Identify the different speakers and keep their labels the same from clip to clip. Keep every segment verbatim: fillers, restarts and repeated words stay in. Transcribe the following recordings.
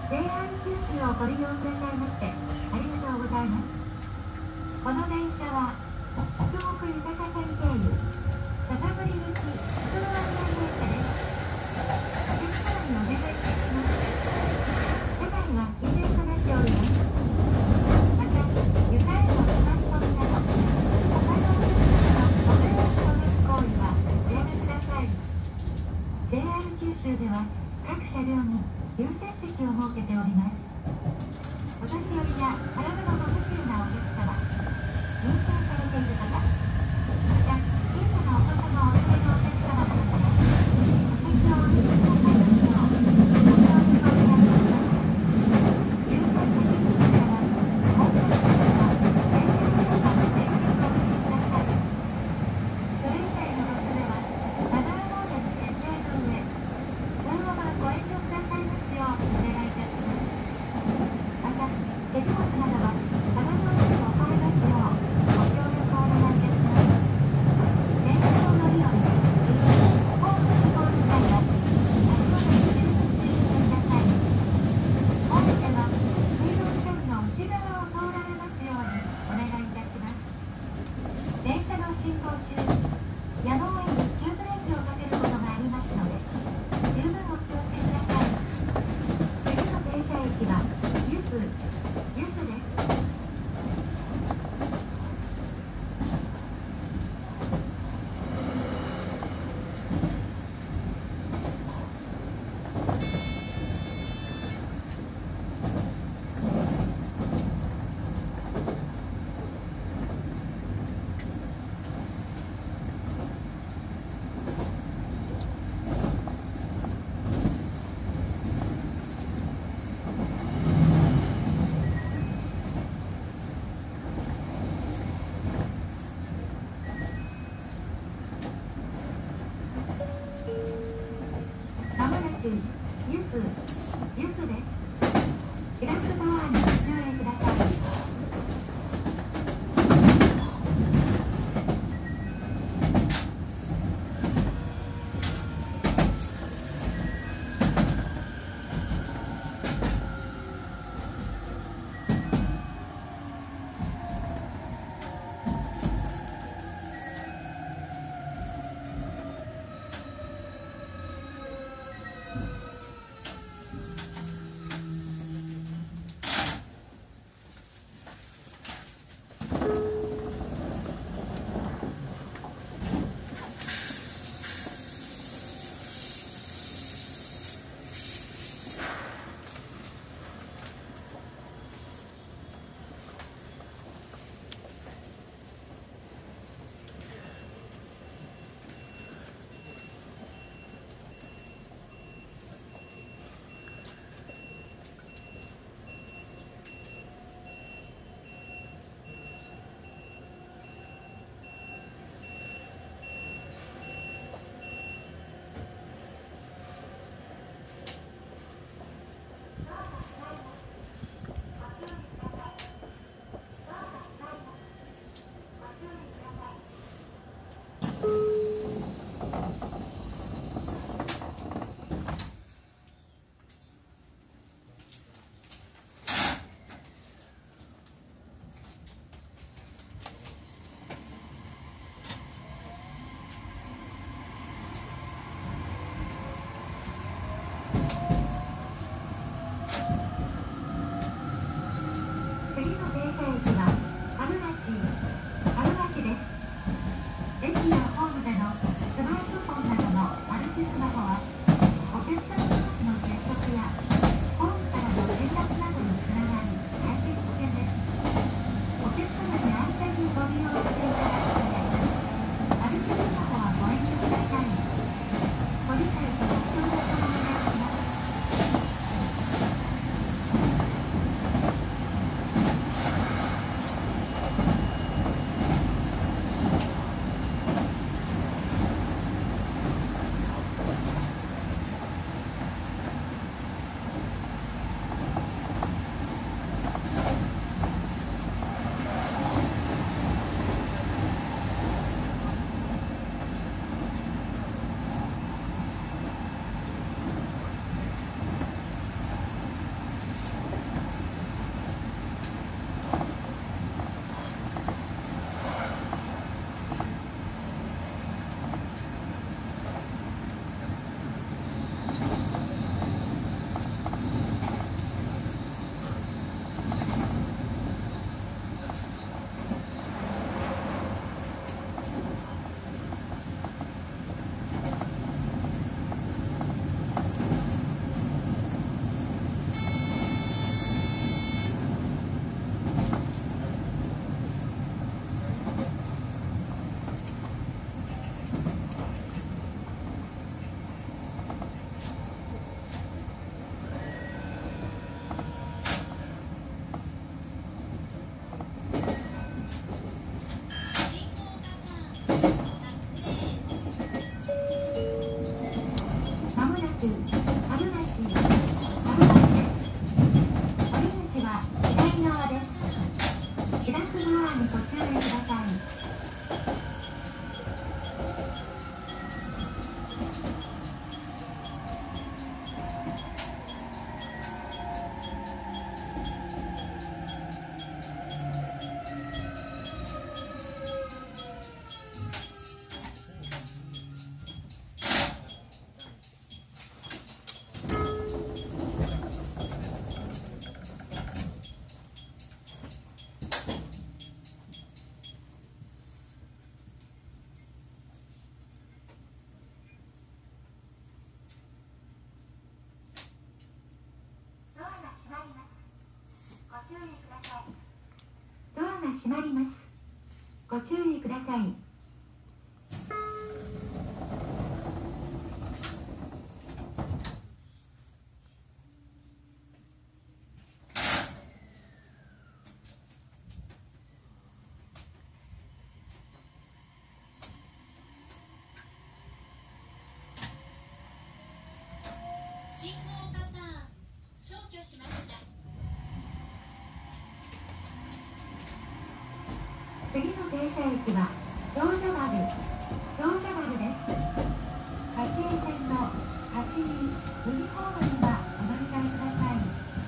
Speaker 1: ジェイアール 九州をご利用くださいましてありがとうございます。この電車は福岡豊線経由篠栗行き普通案内電車です。お客様にお願いいたします。車内は禁煙となっております。また床への座り込みなど他のお客様のご迷惑となる行為はおやめください。 ジェイアール 九州では各車両に優先席を設けております。お年寄りや体の不自由なお客様、妊娠されている方、また小さなお子様をお連れのお客様などはお席をお降りくださいますようご協力をお願いします。優先席についてはホームページから電車の中の点検をお聞きください。それ以外の場所ではマナーモードに設定の上通話はご遠慮くださいますようお願いいたします。また手荷物などはカバンの中に置かれますようご協力をお願いいたします。電車の乗り降り、ホームに降り際は足元に十分注意してください。ホームでは水道線の内側を通られますようにお願いいたします。電車の進行中、やむを得ず急ブレーキをかけることがありますので十分お気をつけください。次の停車駅はゆずゆずです。まもなくゆずゆずです。プラスドアにご注意ください。次の停車駅は春町春町です。駅やホームでのスマートフォンなどのマルチスマホはお客様同士の接触やホームからの連絡などにつながり大変危険です。お客様に安全にご利用していただくためマルチスマホはご遠慮ください。ご理解とご協力をお願いします。 ご注意ください。
Speaker 2: 信号パターン消去しました。
Speaker 1: 次の停車駅は乗車丸乗車丸です。八栄線のはちに右ホームにはお乗り換えください。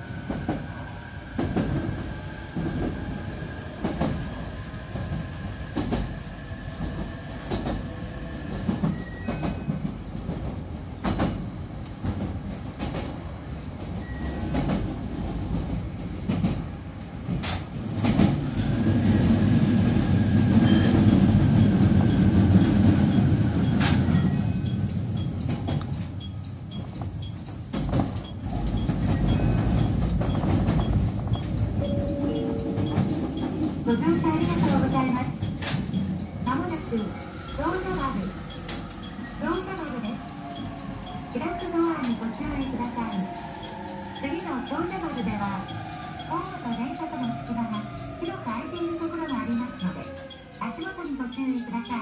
Speaker 1: ご乗車ありがとうございます。まもなく乗車丸乗車丸です。開くドアにご注意ください。次の乗車丸ではホームと電車との隙間が広く空いているところがありますので、足元にご注意ください。